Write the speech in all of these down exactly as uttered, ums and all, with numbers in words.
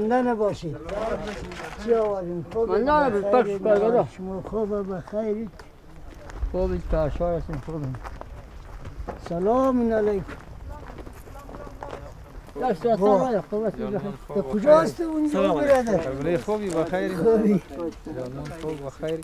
زنده نباشید. چی آوردین؟ خوب من نه بخیر کارگاه. شما خوب بخیر. خوبی تاشار هستیم خوبی. سلام علیکم. دست سلام خوب است بخیر. تا کجا هستی اونجا برادر؟ خوبی بخیر. خوبی. خوب بخیر.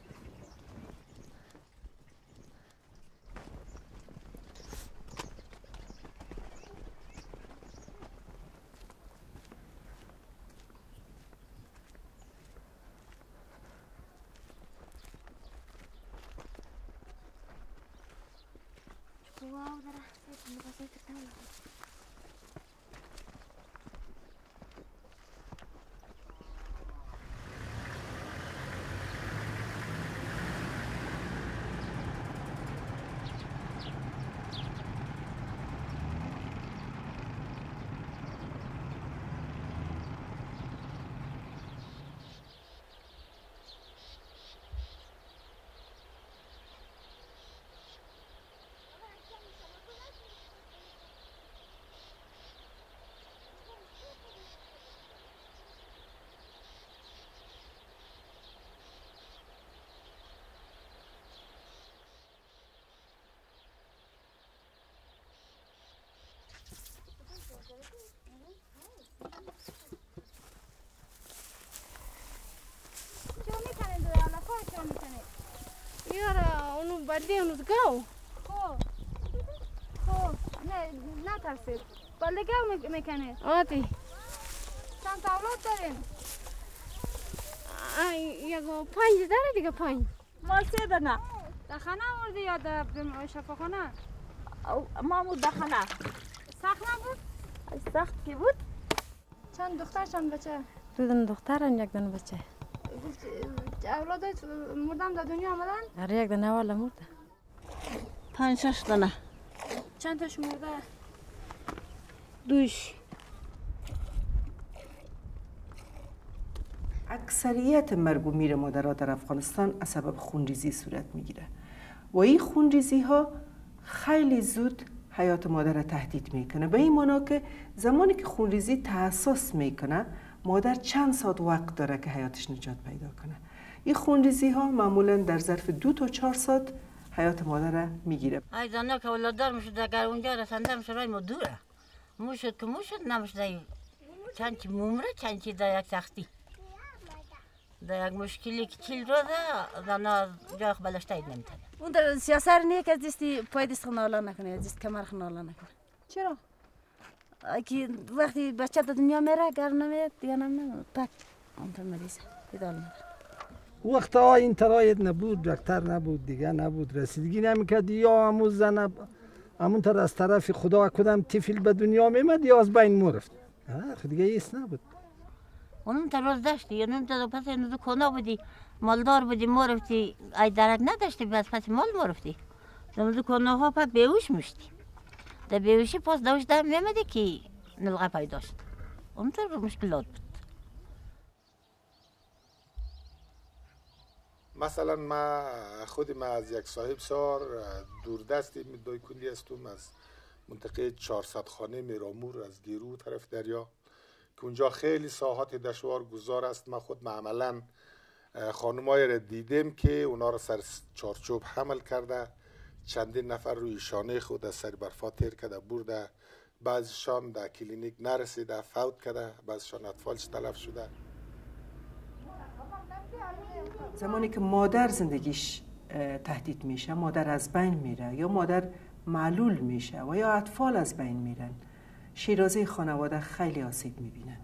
یاره اونو بردی اونو گاو خب خب نه نه ترسید بلده گاو میکنه آتی چند تا اولاد دارین؟ یکو پنج داره دیگه پنج ما سه دانه در خانه آوردی یا در شفاخانه؟ ما بود در خانه سخت نبود؟ سخت کی بود؟ چند دختر چند بچه؟ دو دن دخترن یک دن بچه اولادت مردم در دنیا آمدن؟ آره یک دنه والا مرده پنج شش دانه چند تاش مرده؟ دوش اکثریت مرگ و میر مادرها در افغانستان از سبب خونریزی صورت میگیره و این خونریزی ها خیلی زود حیات مادر را تهدید میکنه. به این معنا که زمانی که خونریزی تاسیس میکنه مادر چند ساعت وقت داره که حیاتش نجات پیدا کنه. این خونریزی ها معمولا در ظرف دو تا چهار ساعت حیات مادر را میگیره. ای زنه که اولاددار میشد اگر اونجا رسنده میشه رای ما دوره موشد که موشد نمیشه چند چی ممره چند چی در یک سختی در یک مشکلی که چیل رو ده زنه جای بلشته اید نمیتونه. اون در سیاسر نیه که از دستی پای دست خنالا نکنه از دست کمر خنالا نکنه. چرا؟ که وقتی بچه در دنیا میره گر نمیاد دیگه نمیاد پک اونطور مریضه دیدال میره. وقت ها این تراید نبود دکتر نبود دیگه نبود رسیدگی نمیکرد یا همون زن همونطور از طرف خدا کدام طفل به دنیا میمد یا از بین مرفت دیگه ایست نبود. اونم تا روز داشتی یا نم تا پس اینو کنا بودی مالدار بودی مرفتی ای درک نداشتی بس پس مال مرفتی نم کنا ها پس بیهوش میشتی در بیهوشی پس دوش دم میمدی که نلقه پیدا شد اونطور مشکلات بود. مثلا ما خود ما از یک صاحب سار دوردستی دایکندی هستم از منطقه چهارصد خانه میرامور از گیرو طرف دریا که اونجا خیلی ساحات دشوار گذار است. ما خود عملا خانمایی را دیدیم که اونا را سر چارچوب حمل کرده چندین نفر روی شانه خود از سر برفا تیر کرده برده بعضیشان در کلینیک نرسیده فوت کرده بعضیشان اطفالش تلف شده. زمانی که مادر زندگیش تهدید میشه مادر از بین میره یا مادر معلول میشه و یا اطفال از بین میرن شیرازه خانواده خیلی آسیب میبینه.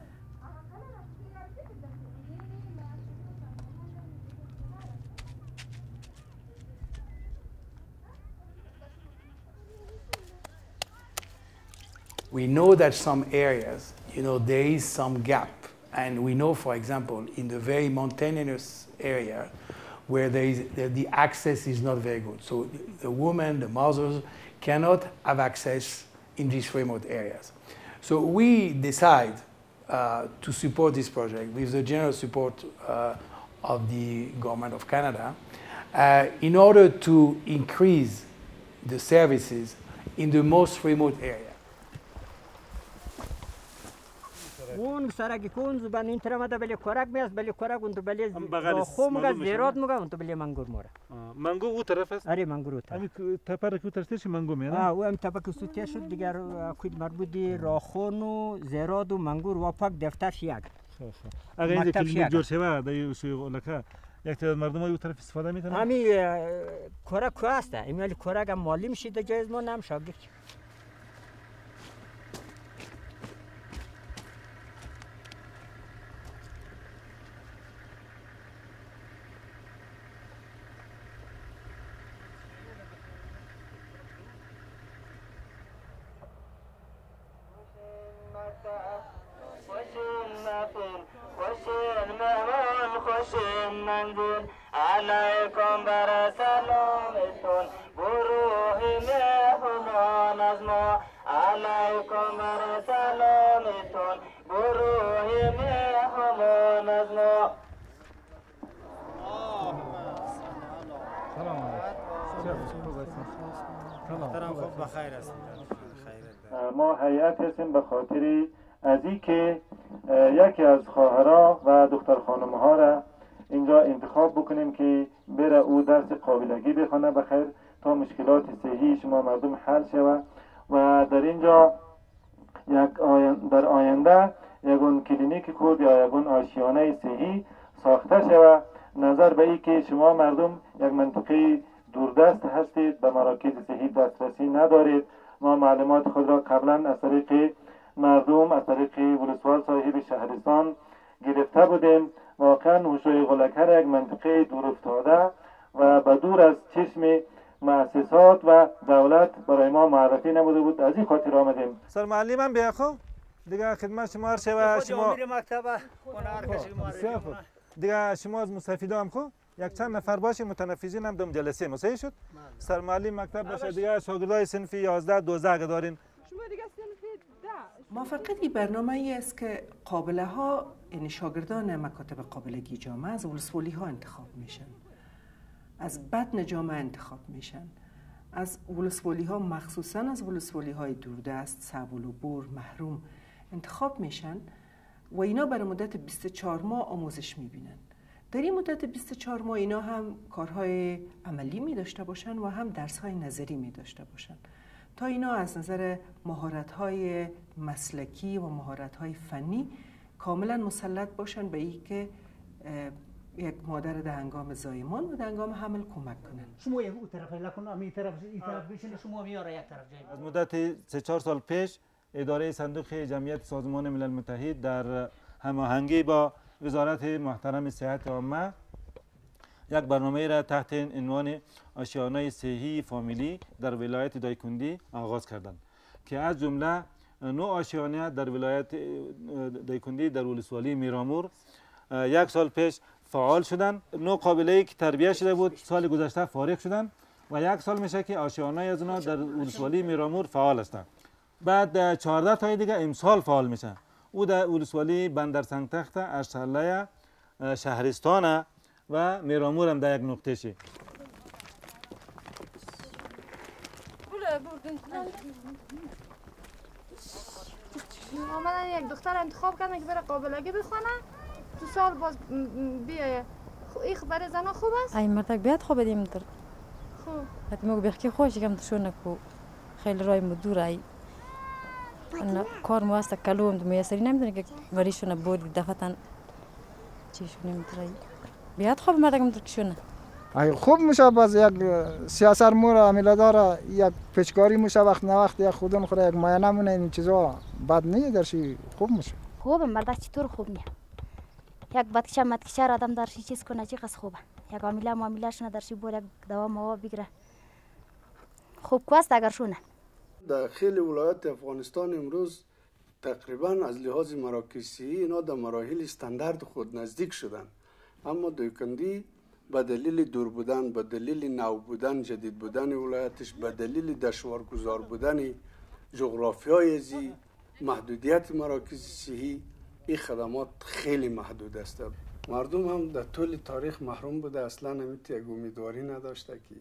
We know that some areas, you know, there is some gap. And we know, for example, in the very mountainous area where there is, the, the access is not very good. So the women, the mothers cannot have access in these remote areas. So we decide uh, to support this project with the general support uh, of the government of Canada uh, in order to increase the services in the most remote area. اون سرک کون زبان این طرف مده بلی کرک میاست بلی کرک اون تو بلی بغل خوم مگه معلوم زیرات مگه اون تو بلی منگور موره منگو او طرف است؟ آره منگور اون طرف همین تپر که ترسیش منگو میاد؟ آه او هم تپک سوتیا شد دیگر کوید مربوطی راخون و زیرات و منگور و پاک دفترش یک اگه این کلیک جور شوه دایی شوی لکه یک تعداد مردم او طرف استفاده میکنن؟ همین کرک که هسته این ولی کرک هم مالی میشید جایز ما نم شاگرد علیکم بر سلامتون بروح مهمان از ما علیکم بر سلامتون بروح مهمان از ما ما هیئت هستیم به خاطر از اینکه یکی از خواهرها و دختر خانم‌ها را اینجا انتخاب بکنیم که بره او درس قابلگی بخونه بخیر تا مشکلات صحی شما مردم حل شود و در اینجا یک آین در آینده یگون کلینیک کود یا یگون آشیانه صحی ساخته شود نظر به این که شما مردم یک منطقه دوردست هستید به مراکز صحی دسترسی ندارید ما معلومات خود را قبلا از طریق مردم از طریق ولسوال صاحب شهرستان گرفته بودیم واقعا هوشوی غلکر یک منطقه دور افتاده و به دور از چشم مؤسسات و دولت برای ما معرفی نبوده بود از این خاطر آمدیم. سر معلم بیا خو دیگه خدمت شما هر و شما دیگه شما از مستفیدا هم خو یک چند نفر باشه متنفذین هم دم جلسه مسئله شد سر معلم مکتب باشه دیگه شاگردای صنف یازده دوازده اگه دارین شما دیگه صنف ده موفقیت برنامه ای است که قابله ها یعنی شاگردان مکاتب قابلگی جامعه از ولسوالی ها انتخاب میشن از بدن جامعه انتخاب میشن از ولسوالی ها مخصوصا از ولسوالی های دوردست سبول و بور محروم انتخاب میشن و اینا برای مدت بیست و چهار ماه آموزش میبینن در این مدت بیست و چهار ماه اینا هم کارهای عملی می داشته باشن و هم درسهای نظری می داشته باشن تا اینا از نظر مهارت‌های مسلکی و مهارت‌های فنی کاملا مسلط باشن به این که یک مادر در هنگام زایمان و در هنگام حمل کمک کنن. شما اون طرف لکن امی طرف این طرف بشین شما میاره یک طرف جای. از مدت سه چهار سال پیش اداره صندوق جمعیت سازمان ملل متحد در هماهنگی با وزارت محترم صحت عامه یک برنامه را تحت عنوان آشیانه صحی فامیلی در ولایت دایکندی آغاز کردند که از جمله نو آشیانه در ولایت دایکندی در ولسوالی میرامور یک سال پیش فعال شدند. نو قابله‌ای که تربیت شده بود سال گذشته فارغ شدند و یک سال میشه که آشیانه از اونها در ولسوالی میرامور فعال هستند. بعد چهارده تای دیگه امسال فعال میشن. او در ولسوالی بندر سنگتخت، اشترلیه، شهرستان و میرامور هم در یک نقطه شی. آمدن یک دختر انتخاب کردن که بره قابلگی بخونه تو سال باز بیایه این برای زنها خوب است؟ ای مرتک بیاد خوب بدیم در خوب حتی مگه بخی خوش کم تشونه کو خیلی رای مدور ای انا کار مو است کلوم تو میسری نمیدونه که وریشونه بود دفتن چیشونه میترای بیاد خوب مردم درکشونه ای خوب میشه باز یک سیاست مور عمل داره یک پچکاری میشه وقت نه وقت یک خودون خورا یک مایه نمونه این چیزا بد نیه درشی خوب میشه خوبه مرد چطور خوب نیه یک بدکشه مدکشه آدم درشی چیز کنه چی قصد خوبه یک عامله معامله شونه درشی بور یک دوا موا بگیره خوب کوست اگر شونه در خیلی ولایات افغانستان امروز تقریبا از لحاظ مراکز صحی اینا در مراحل استاندارد خود نزدیک شدن اما دایکندی به دلیل دور بودن به دلیل نو بودن جدید بودن ولایتش به دلیل دشوارگذار بودن جغرافیای ازی محدودیت مراکز صحی این خدمات خیلی محدود است مردم هم در طول تاریخ محروم بوده اصلا همیت یک امیدواری نداشته که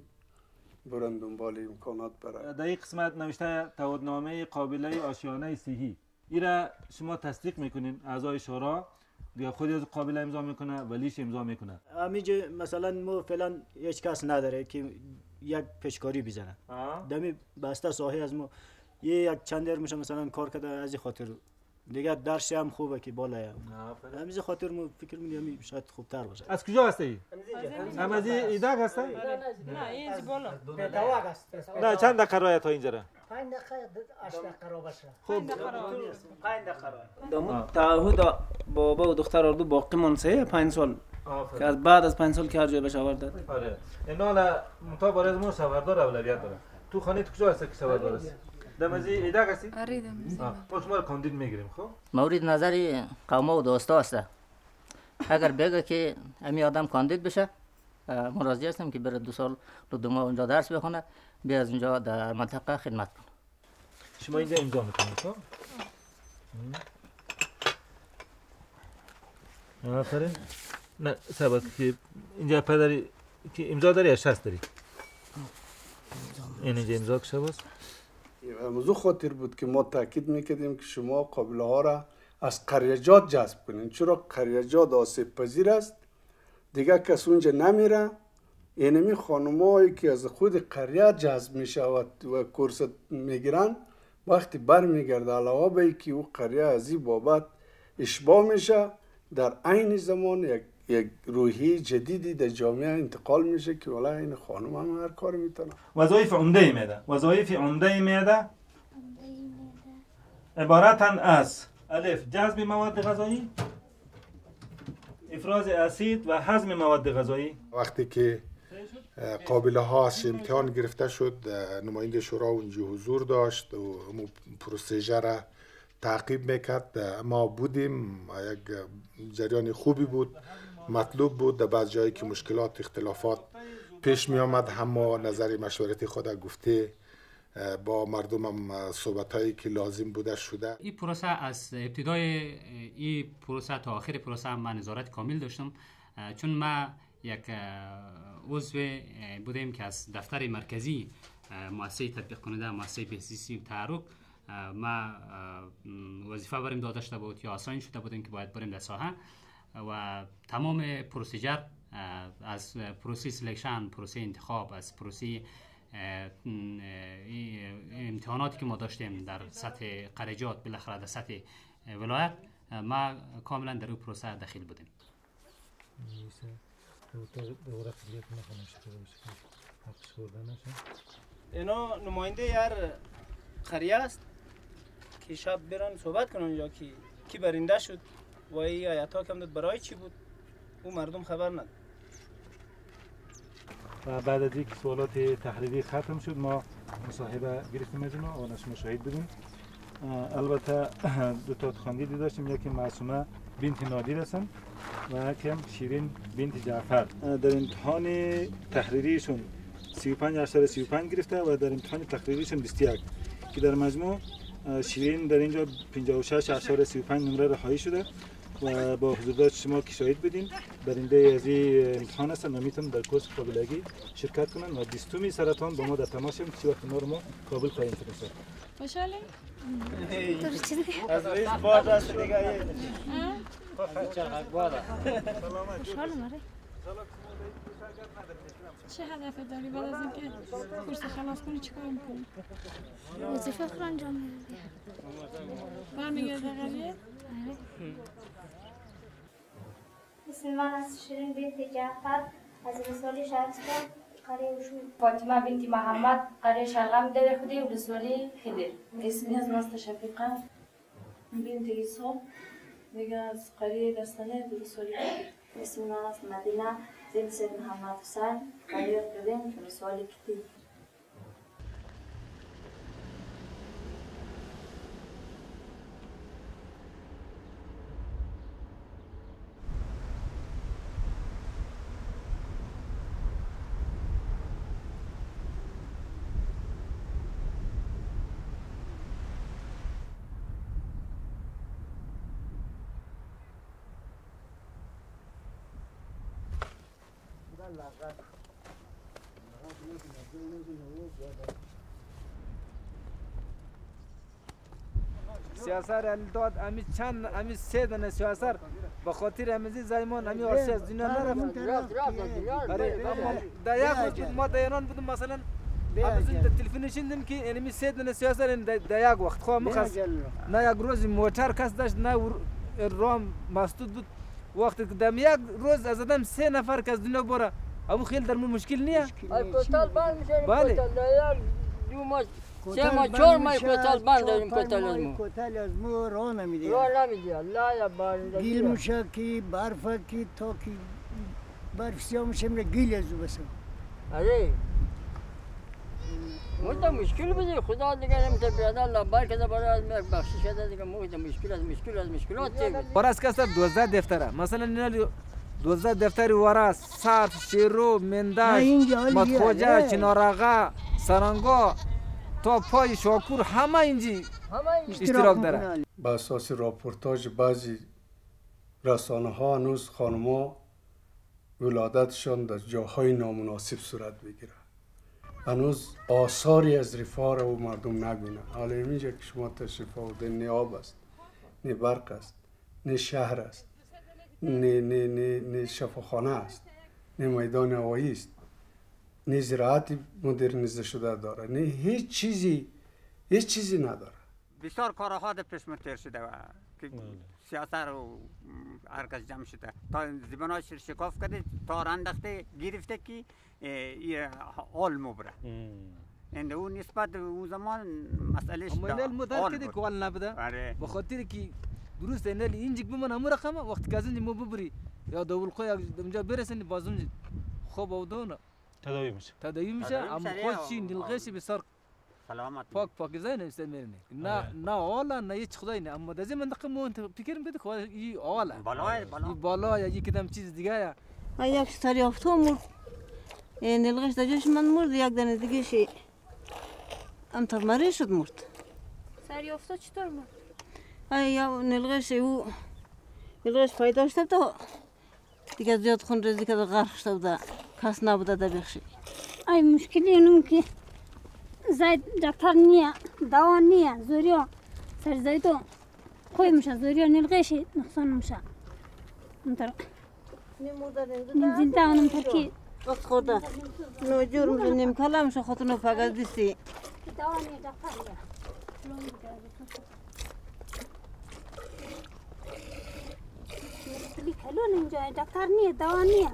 برن دنبال امکانات برای در این قسمت نوشته تعهدنامه قابله آشیانه صحی ایرا شما تصدیق میکنین اعضای شورا دیگه خودی از قابل امضا میکنه ولیش امضا میکنه. همینجا مثلا ما فعلا هیچ کس نداره که یک پیشکاری بزنه. دمی بسته ساحه از ما یه یک چند در میشه مثلا کار کرده از این خاطر دیگه درش هم خوبه که بالاه. همین خاطر ما فکر می‌کنیم شاید خوبتر باشه. از کجا هستی؟ هم از ایداگ هستی؟ نه این بالا. دواگ است. نه چند دقیقه راه تا اینجا را؟ پنج دقیقه هشت دقیقه را باشه. خوب. پنج دقیقه. تعهد بابا و دختر اردو باقی مونسه پنج سال. که از بعد از پنج سال که هر جای بشه آورد. آره. اینا لا متا بارز مو سوردار اولویت داره. تو خانه تو کجا هستی که سوردار است؟ دمازی ایداگ هستی؟ آره دمازی. ما شما کاندید میگیریم خب؟ مورد نظری قوم و دوستا است. اگر بگه که امی آدم کاندید بشه ما راضی هستیم که بره دو سال دو دو ماه اونجا درس بخونه بیا از اونجا در منطقه خدمت کنه. شما اینجا امضا میکنید خب؟ آفرین. نه سبب که اینجا پدری که امضا داری یا شست داری؟ این اینجا امضا کشه باز؟ موضوع خاطر بود که ما تاکید میکردیم که شما قابله ها را از قریجات جذب کنین، چرا قریجات آسیب پذیر است، دیگه کس اونجا نمیره. اینمی خانمایی که از خود قریه جذب میشود و کورس میگیرن وقتی بر میگرده علاوه به که او قریه از این بابت اشباع میشه، در عین زمان یک یک روحی جدیدی در جامعه انتقال میشه که والا این خانم هم هر کاری میتونه. وظایف عمده میده. وظایف عمده میده عبارتن از الف جذب مواد غذایی، افراز اسید و هضم مواد غذایی. وقتی که قابله ها از امتحان گرفته شد نماینده شورا اونجا حضور داشت و پروسیجر را تعقیب میکرد. ما بودیم، یک جریان خوبی بود، مطلوب بود. در بعض جایی که مشکلات اختلافات پیش می آمد همه نظر مشورتی خود گفته با مردم هم صحبت هایی که لازم بوده شده. این پروسه از ابتدای این پروسه تا آخر پروسه هم من نظارت کامل داشتم، چون ما یک عضو بودیم که از دفتر مرکزی مؤسسه تطبیق کننده مؤسسه بهزیستی و تحرک ما وظیفه بریم داده شده بود یا آساین شده بودیم که باید بریم در ساحه و تمام پروسیجر از پروسه سلکشن، پروسه انتخاب، از پروسه امتحاناتی که ما داشتیم در سطح قریجات بالاخره در سطح ولایت ما کاملا در اون پروسه داخل بودیم. اینا نماینده یار قریه است که شب برن صحبت کنن اونجا که کی برنده شد و این آیتا کم داد برای چی بود او مردم خبر نداد. و بعد از اینکه سوالات تحریری ختم شد ما مصاحبه گرفتیم از اینا و شما شاهد بودیم. البته دو تا خاندیدی داشتیم، یکی معصومه بنت نادر هستن و یکی شیرین بنت جعفر. در امتحان تحریریشون سی و پنج اشاره سی و پنج گرفته و در امتحان تقریریشون بیست و یک که در مجموع شیرین در اینجا پنجاه و شش اشاره سی و پنج نمره رهایی شده و با حضور شما که شاهد بدین برنده از این امتحان هستن و میتونن در کورس قابلگی شرکت کنن و بیستمی سرطان با ما در تماس هم چی وقت ما رو ما قابل خواهیم شد. خوشحالی؟ از رئیس باد است دیگه. خوشحالم آره. چه هدفی داری بعد از اینکه کورس خلاص کنی چیکار میکنی؟ وظیفه خود انجام میدم. برمیگردی قریه؟ اسم من از شیرین بنت جعفر از ولسوالی شهرستان قریه وشور. فاطمه بنت محمد قریه شلغم در خودی ولسوالی خدر. اسمی از ماست شفیقه بنت ایسا دیگه از قریه دستانه ولسوالی خدر. اسم من از مدینه زین سید محمد حسین قریه قدیم ولسوالی کتی. سیاست داد امی چند امی سه دانه سیاست به خاطر امیزی زایمان امی آرسی از دنیا نرفت. آره اما در یک وقت ما در ایران بودم مثلا امیزون در تلفن شنیدم که اینمی سه دانه سیاست در یک وقت خواه مخص نه یک روز موتر کس داشت نه رام مسدود بود. وقتی که در یک روز از آدم سه نفر که از دنیا بره ابو خیلی در مشکل نیه. کوتال بند میشه. بله. دو ماه سه ماه چهار ماه کوتال بند داریم کوتال از مو. کوتال از مو راه نمیده. راه نمیده. الله یا بند. گیل میشه کی برف کی تا کی برف سیاه میشه میگه گیل از بس. آره. مودم مشکل بودی خدا دیگه نمیشه بیاد الله برکت برای بخشش شده دیگه مودم مشکل از مشکل از مشکلات دیگه. برای از کسر دوازده دفتره مثلا نیالی دوازده دفتری ورا صرف شیرو منداش مدخوجه چنارغه سرنگا تا پای شاکور همه اینجی اشتراک داره. به اساس راپورتاج بعضی رسانه ها هنوز خانما ولادتشان در جاهای نامناسب صورت میگیره. هنوز آثاری از رفاه را و مردم نبینن. حالا اینجا که شما تشریف آوردین نه آب است نه برق است نه شهر است نه نه نه نه شفاخانه است نه میدان هوایی است نه زراعت مدرنیزه شده داره نه هیچ چیزی هیچ چیزی نداره. بسیار کارها در پیش متر شده و که سیاست رو هرکس جمع شده تا زباناش شکاف کرده تا انداخته گرفته که یه آل مبره انده اون نسبت اون زمان مسئلهش اما اینال مدار کده که آل نبده به خاطر که درست اینال اینجا بمن همون رقمه وقت که از اینجا مو ببری یا دول قوی اونجا برسنی بازم خوب او دونه تداوی میشه تداوی میشه اما خودشی نلغیش بسیار سلامت پاک پاکیزه نمیشه میرنی نه نه آلا نه هیچ خدایی نه اما در زمان دقیقه مو انت فکر میکنی که این آلا بالای بالا بالا یا یک کدام چیز دیگه یا یک سری افتاد مرد نلغیش در جاش من مرد یک دانه دیگه شی انتر مری شد مرد سری افتاد چطور مرد؟ ای یا نلغیش او نلغیش پیدا شد تا دیگه زیاد خون ریزی که غرق شد کس نبوده در بخشی ای مشکلی اینم که زاید دکتر نیه دوا نیه زوریا سر زایدو خوی میشه زوریا نلغیش نقصان میشه انتر زنده اونم ترکی وقت خورده نو جور میشه نیم کلا میشه خودتونو فقط دیستی دوا نیه دکتر نیه کلون اینجا دکتر نیه دوا نیه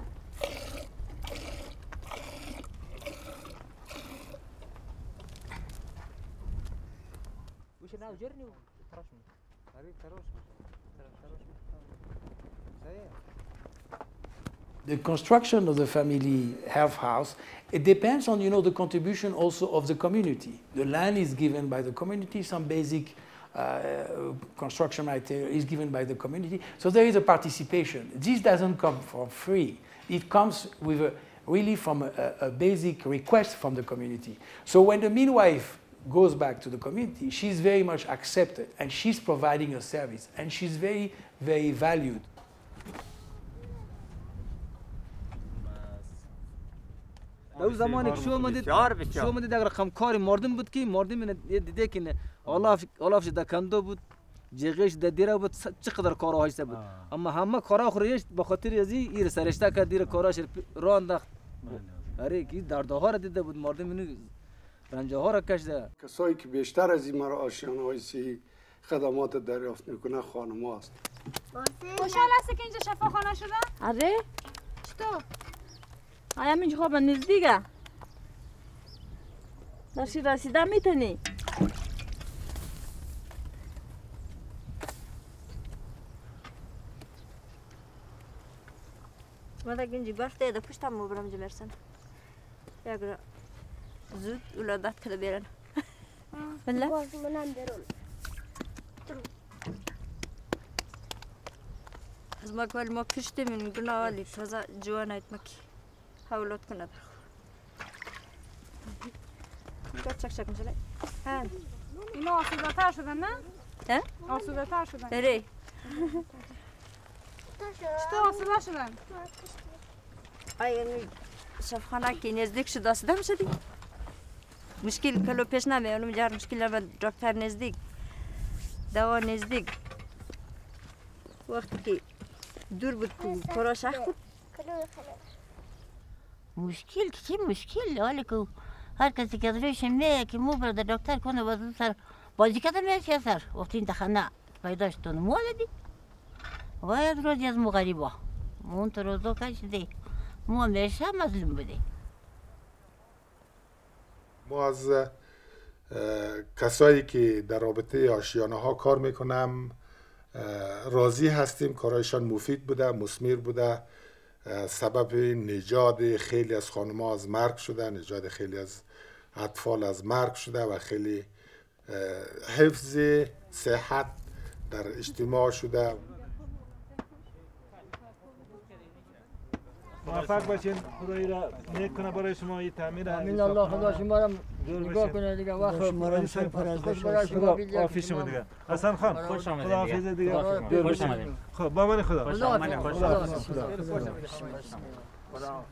The construction of the family health house, it depends on, you know, the contribution also of the community. The land is given by the community, some basic uh, construction material is given by the community. So there is a participation. This doesn't come for free. It comes with a, really from a, a basic request from the community. So when the midwife goes back to the community, she's very much accepted and she's providing a service and she's very, very valued. در زمانی که شو مدید شو مدید اگر رقم کاری مردم بود که مردم دیده که آلاف آلافش در کندو بود جیغش در دیره بود چقدر کارها هایسته بود اما همه کارها خوریش به خاطر ازی ایر سرشته کرد دیر کاراش راه انداخت اره کی درده ها را دیده بود مردم اینو رنجه ها را کشیده. کسایی که بیشتر از این مرا آشیانه‌های صحی خدمات دریافت میکنه خانم هاست. خوشحال هستی که اینجا شفاخانه شده؟ آره. چطور؟ آیا اینجا خواب نزدیکه؟ داشتی رسیده میتونی؟ من دیگه اینجا برفته ده پشتم مبرم اینجا مرسن. یک زود ولادت کرده بیرن. بله؟ باز منم برون. از ما کل ما پشت من گناهی تازه جوانایت مکی حولات کنه در خود. چک چک میشه. ها. اینا آسوده تر شدن نه؟ ها؟ آسوده تر شدن. داری. چطور آسوده شدن؟ آیا شفاخانه که نزدیک شد آسوده میشه دی؟ مشکل کلو پیش نمیاد اونم جار مشکل نبود دکتر نزدیک دوا نزدیک وقتی که دور بود تو کاراش سخت بود. مشکل که چی مشکل حالی که هر کسی که روش میگه که مو بر دکتر کنه باز سر بازی کردن میشه سر وقتی این تخنه پیداش تو نمودی باید روزی از مغریبا اون تو روزا کشیده مو همیشه مظلوم بودی. ما از کسایی که در رابطه آشیانه ها کار میکنم راضی هستیم. کارایشان مفید بوده، مثمر بوده، سبب نجات خیلی از خانم ها از مرگ شده، نجات خیلی از اطفال از مرگ شده و خیلی حفظ صحت در اجتماع شده. موفق باشین، خدایی را نیک کنه برای شما این تعمیر. امین الله خدا شما را نگاه کنه دیگه. وقت مرا خوش برای شما عافیت شما دیگه. حسن خان خوش آمدید. خدا حافظ دیگه. خوش آمدید. خب با من خدا. خوش آمدید. خدا حافظ. خدا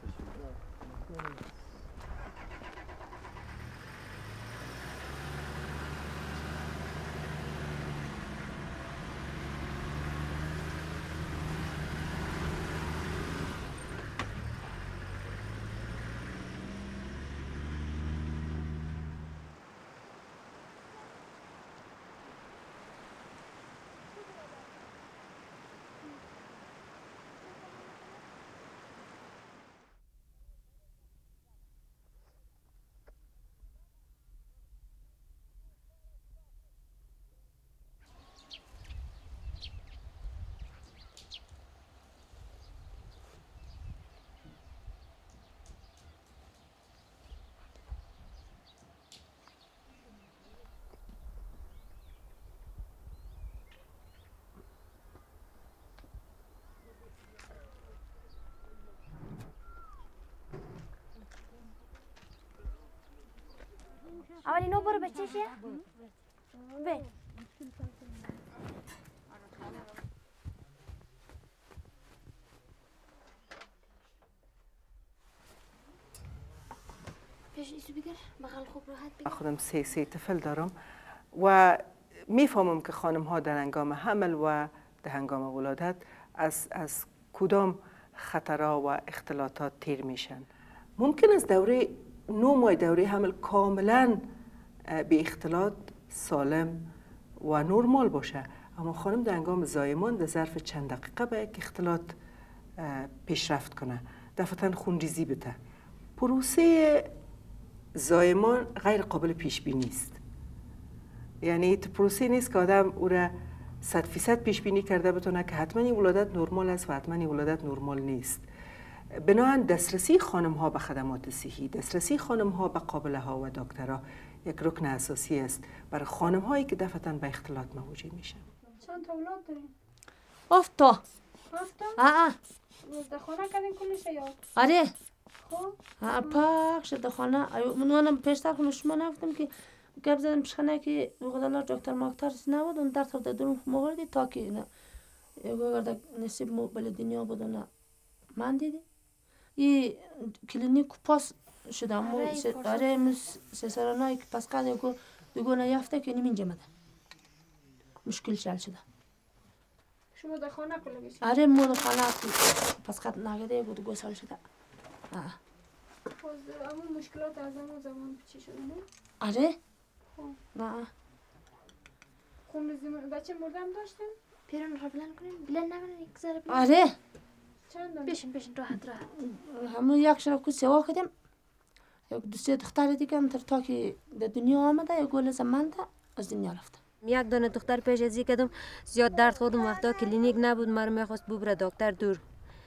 اولی نو برو بچه شیه بی پیش ایسو بگر بغل خوب راحت بگر. خودم سه سه طفل دارم و میفهمم که خانم ها در هنگام حمل و در هنگام ولادت از از کدام خطرها و اختلاطات تیر میشن. ممکن است دوره نو ماه دوره حمل کاملا به اختلاط سالم و نرمال باشه، اما خانم در هنگام زایمان در ظرف چند دقیقه به یک اختلاط پیشرفت کنه، دفعتا خونریزی بده. پروسه زایمان غیر قابل پیش بینی است. یعنی پروسه نیست که آدم او را صد فیصد پیش بینی کرده بتونه که حتما این ولادت نرمال است و حتما این ولادت نرمال نیست. بنابراین دسترسی خانم ها به خدمات صحی، دسترسی خانم ها به قابله ها و دکترها یک رکن اساسی است برای خانم هایی که دفعتا به اختلاط مواجه میشن. چند تا اولاد دارین؟ هفت تا. هفت تا؟ آه. در خانه کردین کلش یا؟ آره. خب. آه پاک شد در خانه. منم پیشتر خونه شما نفتم که گپ زدم پیشخانه که بخدا دکتر ماکتر نبود اون درد در درون موردی تا که نه اگر نصیب مو بل دنیا بود نه من دیدی ای کلینیک پاس شدم آره مس سسرانای که پس کردی که دیگه نیافته که نمی جمده مشکل شل شده. شما در خانه کلگیش؟ آره مو در خانه پس کرد نگده بود دو سال شده. آه. خب اما مشکلات از اون زمان چی شده نه؟ آره. نه. خون زمان بچه مردم داشتن؟ پیران رو بلند کنیم بلند نکنیم یک ذره بلند. آره. چند بشین بشین راحت راحت. همون یک شب که سوا کردیم یک دو سه دختر دیگه هم تا که در دنیا آمده یک گل زمان تا از دنیا رفته. یک دانه دختر پیش ازی کردم زیاد درد خودم وقتا کلینیک نبود مرا میخواست ببره دکتر دور.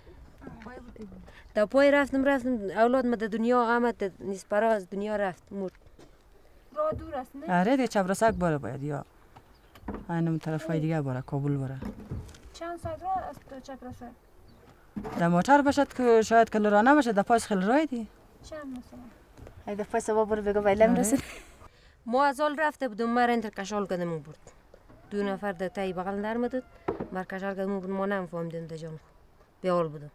تا پای رفتم رفتم اولاد ما در دنیا آمد نیسپرا از دنیا رفت مرد. راه دور است نه؟ آره دیگه چپرسک باره باید یا اینم طرفای دیگه باره کابل باره. چند ساعت راه است چپرسک؟ در موتر باشد که شاید کل راه نباشه در پاس خیلی راهی دی. چند مثلا؟ ای در پاس با برو بگو ویلم رسید. ما از آل رفته بودم مرا انتر کشال کردم برد. دو نفر در تایی بغل در مدد مر کشال کردم برد ما نمیفهمیدم در جان بیال بودم.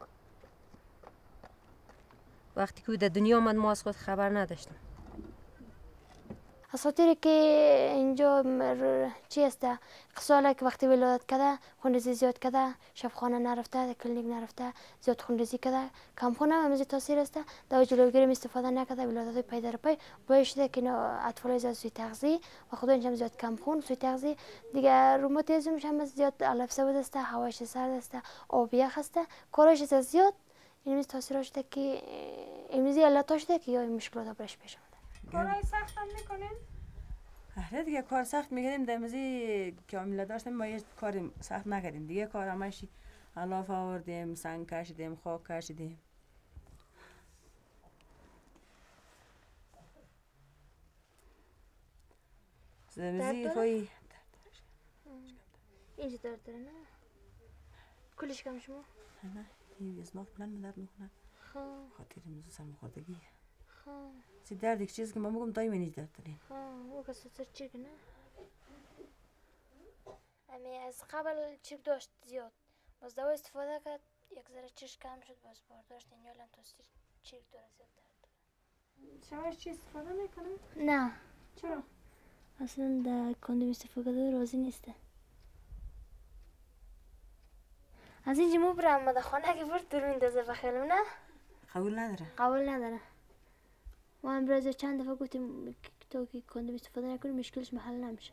وقتی که در دنیا آمد ما از خود خبر نداشتم. اساطیری که اینجا چی است ساله که وقتی ولادت کرده خونریزی زیاد کرده شفاخانه نرفته کلینیک نرفته زیاد خونریزی کرده کم خونه همزی تاثیر است دوا جلوگیری استفاده نکرده ولادت پی در پی باعث شده که اطفال زیاد سوی تغذیه و خود اینجا زیاد کم خون سوی تغذیه دیگه روماتیسم هم زیاد علف سبز است هواش سرد است آب یخ است کارش زیاد این تاثیر شده که امروزی علت شده که یا مشکلات برش پیش کارهای سخت هم میکنین؟ آره دیگه کار سخت میکنیم در مزی کاملا داشتیم ما یه کار سخت نکردیم دیگه کار همش علاف آوردیم سنگ کشیدیم خاک کشیدیم در مزی خوی اینجا درد داره نه؟ کلش کم شما؟ نه این اسماق بلند مدرد میکنن خاطر مزو سرمخوردگی سی درد یک چیز که ما میگم دایم نیز درد داریم او کسی سر چیک نه امی از قبل چیک داشت زیاد باز دوا استفاده کرد یک ذره چیش کم شد باز برداشت این یالم تو سر چیک داره زیاد درد شما چی استفاده میکنه؟ نه چرا؟ اصلا در کندوم استفاده راضی نیسته از اینجا مو برم مده خانه که برد دور میندازه بخیلم نه؟ قبول نداره قبول نداره ما امروز چند دفعه گفتیم تو که کندوم استفاده نکنی مشکلش محل نمیشه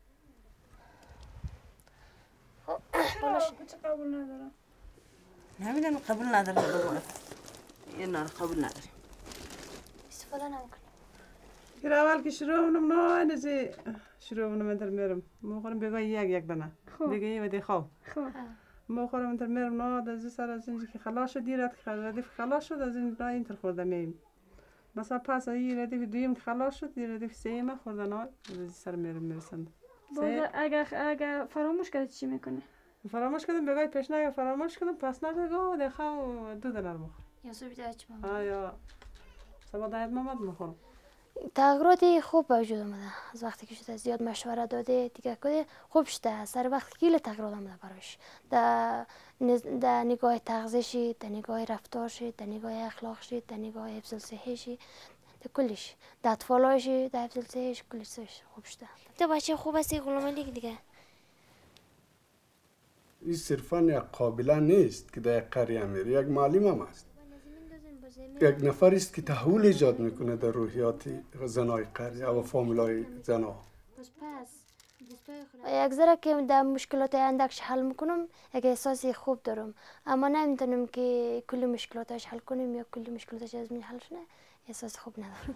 چرا چه قبول نداره؟ نمیدونم قبول نداره یه نه قبول نداره استفاده نمیکنی گیر اول که شروع اونم نه نزی شروع اونم انتر میرم موخورم بگای یک یک دانه بگای و دی خواب موخورم انتر میرم نه دزی سر از اینجا که خلاص شد دیرت که ردیف خلاص شد از این راه اینتر خورده میم مثلا پس ای ردیف دویم که خلاص شد دی ردیف سیم خورده نه دزی سر میرم میرسند باز اگه اگه فراموش کرد چی میکنه؟ فراموش کردم بگای پیش نگه فراموش کردم پس نگه دی خواب دو دلار مخور یا صبح دایچ مام آیا سبا دایت مامد میخورم تغییراتی خوب به وجود آمده از وقتی که شده زیاد مشوره داده دیگه کده خوب شده سر وقت خیلی تغییرات آمده براش در در نگاه تغذیه‌شی در نگاه رفتارشی در نگاه اخلاقشی در نگاه حفظ صحیشی در کلش در اطفالایشی در حفظ صحیش کلش خوب شده تو بچه خوب هستی غلومالی دیگه این صرفا یک قابله نیست که در یک قریه میره یک معلم هم است یک نفر است که تحول ایجاد میکنه در روحیات زنای قریه و فامیلای زنا یک ذره که در مشکلات اندکش حل میکنم یک احساسی خوب دارم اما نمیتونم که کل مشکلاتش حل کنم یا کل مشکلاتش از من حل شده احساس خوب ندارم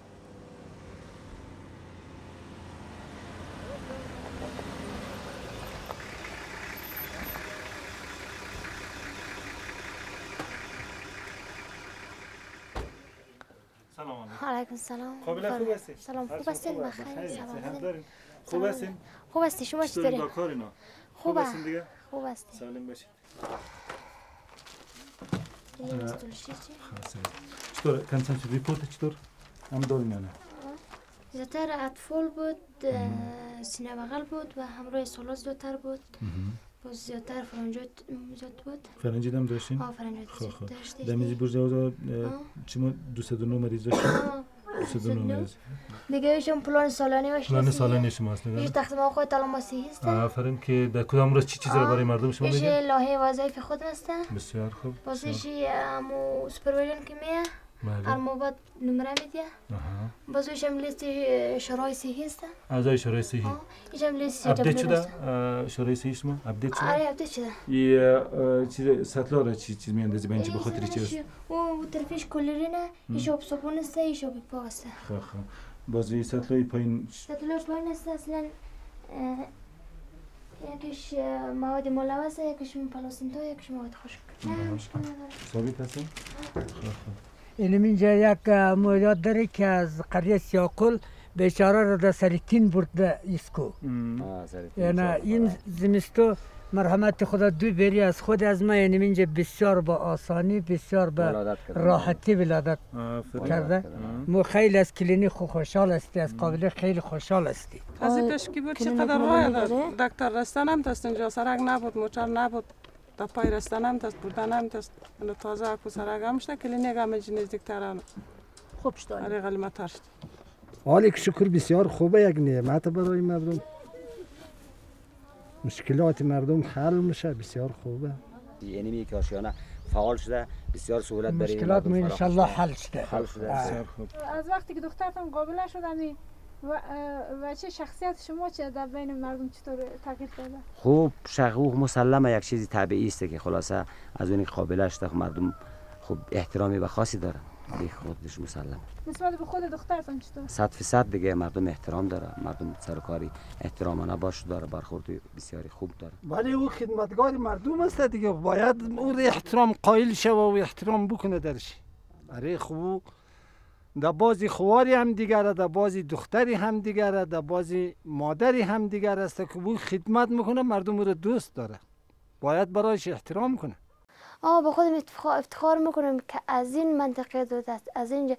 سلام علیکم. علیکم سلام. قابل خوب هستی؟ سلام خوب هستین بخیر سلام. خوب هستین؟ خوب هستی شما چطوری؟ با کار اینا. خوب هستین دیگه؟ خوب هستی. سالم باشید. چطور کنسنت ریپورت چطور؟ هم دارین یا نه؟ زیادتر اطفال بود، سینه بغل بود و همراه سالات زیادتر بود. باز زیادتر فرنجات زیاد بود. فرنجی هم داشتین؟ آه فرنجات زیاد داشتیم. دمیزی برجا چما دوست دونو مریض داشتین؟ دوست دونو مریض. دیگه ایشون پلان سالانی باشه. پلان سالانی شماست نگاه. ایش تقسیم خود تلاماسی است. آفرین که در کدام روز چی چیزا برای مردم شما میگید؟ ایش لایحه وظایف خود است. بسیار خوب. باز ایش امو سوپروایزر که میه. اما بعد نمره میده. باز ایش هم لیست شورای صحی است. اعضای شورای صحی. ایش هم لیست اپدیت شده شورای صحی شما؟ اپدیت شده؟ آره اپدیت شده. یه چیز سطلاره چی چیز میاندازی به اینجا به خاطر چی است؟ او طرفش کلرینه، ایش آب صابون است، ایش آب پاک است. خب خب. بازی سطلای پایین سطلای پایین است اصلا یکیش مواد ملوث، یکیش پلاسینتا، یکیش مواد خشک. نه مشکل نداره. ثابت هستن؟ خب خب. این اینجا یک مواد داره که از قریه سیاقل بیچاره را در سریتین برده ایسکو. یعنی این زمستو مرحمت خدا دو بری از خود از ما یعنی اینجا بسیار با آسانی بسیار با راحتی ولادت کرده. ما خیلی از کلینیک خوشحال هستی از قابل خیلی خوشحال هستی. از این پیش کی بود چقدر راه داشت دکتر رستن هم دست اینجا سرک نبود موچر نبود تا پای رستن هم دست بردن هم دست تازه اکو سرک هم شده کلینیک هم نزدیکتر خوب شد آره غلمتر شد حالی که شکر بسیار خوبه، یک نعمت برای مردم، مشکلات مردم حل میشه، بسیار خوبه. یعنی می که آشیانه فعال شده بسیار سهولت برای مشکلات ما ان شاء الله حل شده. حل شده بسیار خوب. از وقتی که دخترتان قابله شدمی و, و چه شخصیت شما چه در بین مردم چطور تغییر داده؟ خوب شغوق مسلمه، یک چیزی طبیعی است که خلاصه از اون قابله شده مردم خوب احترامی و خاصی داره، به خودش مسلم. نسبت به خود دخترتان چطور؟ صد فیصد دیگه مردم احترام داره، مردم سرکاری احترامانه باش داره، برخورد بسیاری خوب داره. ولی او خدمتگار مردم است دیگه، باید او احترام قائل شه و احترام بکنه درش. برای خوب در بازی خواری هم دیگره، در بازی دختری هم دیگره، در بازی مادری هم دیگر است که او خدمت میکنه، مردم رو دوست داره، باید برایش احترام کنه. آه به خودم افتخار میکنم که از این منطقه دوردست، از این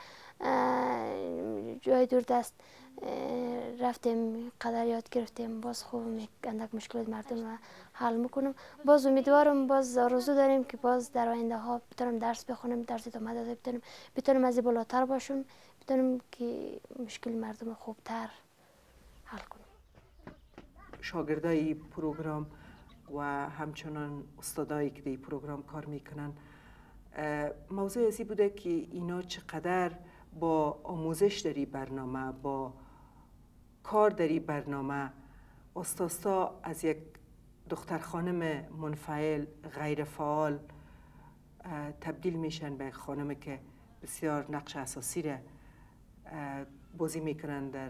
جای دوردست رفتیم، قدر یاد گرفتیم، باز خوب اندک مشکلات مردم رو حل میکنم. باز امیدوارم، باز آرزو داریم که باز در آینده ها بتونم درس بخونم، درس ادامه داده بتونم بتونم از این بالاتر باشم، بتونم که مشکل مردم خوبتر حل کنم. شاگردای پروگرام و همچنان استادایی که در پروگرام کار میکنن، موضوع ازی بوده که اینا چقدر با آموزش در این برنامه، با کار در این برنامه، استاستا از یک دختر خانم منفعل غیر فعال تبدیل میشن به یک خانم که بسیار نقش اساسی را بازی میکنن در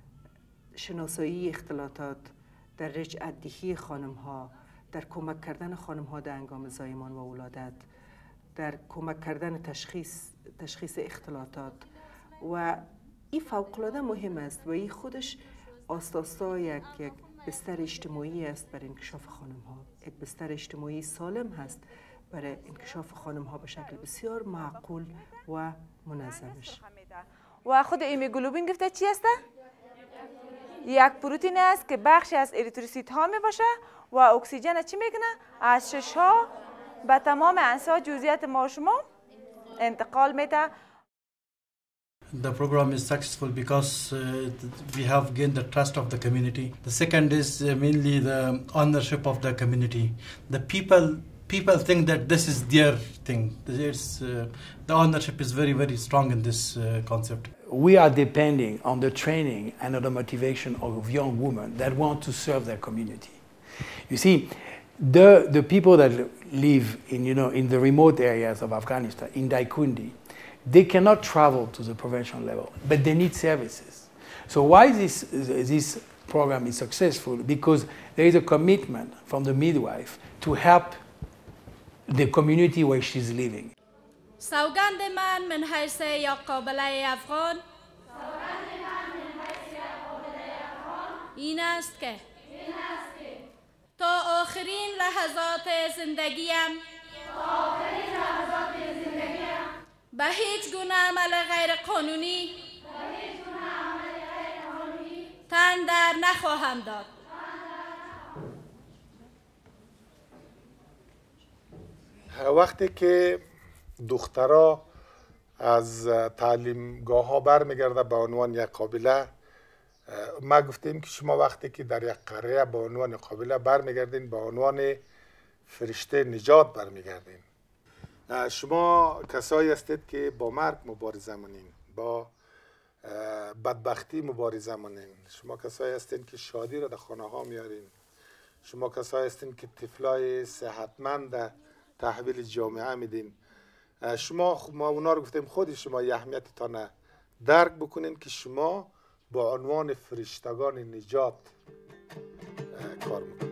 شناسایی اختلاطات، در رجعت دهی خانم ها، در کمک کردن خانم ها در هنگام زایمان و ولادت، در کمک کردن تشخیص تشخیص اختلاطات و این فوق‌العاده مهم است و این خودش آستاستا یک یک بستر اجتماعی است برای انکشاف خانم ها، یک بستر اجتماعی سالم هست برای انکشاف خانم ها به شکل بسیار معقول و منظمش. و خود ایموگلوبین گفته چی است؟ یک پروتئین است که بخشی از اریتروسیت ها می باشه و اکسیژن چی میکنه؟ از شش ها به تمام انسا جزئیات ما شما انتقال میده. The program is successful because uh, we have gained the trust of the community. The second is uh, mainly the ownership of the community. The people people think that this is their thing. It's, uh, the ownership is very very strong in this uh, concept. We are depending on the training and on the motivation of young women that want to serve their community. You see, the the people that live in you know in the remote areas of Afghanistan, in Daikundi, they cannot travel to the provincial level, but they need services. So why this this program is successful? Because there is a commitment from the midwife to help the community where she's living. سوگند من من حیث یا قابله افغان این است که تا آخرین لحظات زندگیم به هیچ گونه عمل غیر قانونی تن در نخواهم داد. وقتی که دخترها از تعلیمگاه ها برمیگرده به عنوان یک قابله، ما گفتیم که شما وقتی که در یک قریه به عنوان قابله برمیگردین به عنوان فرشته نجات برمیگردین. شما کسایی هستید که با مرگ مبارزه منین، با بدبختی مبارزه منین. شما کسایی هستید که شادی را در خانه ها میارین. شما کسایی هستید که طفلای صحتمند تحویل جامعه میدین. شما ما اونا رو گفتیم خود شما اهمیتتان درک بکنین که شما با عنوان فرشتگان نجات کار میکنین.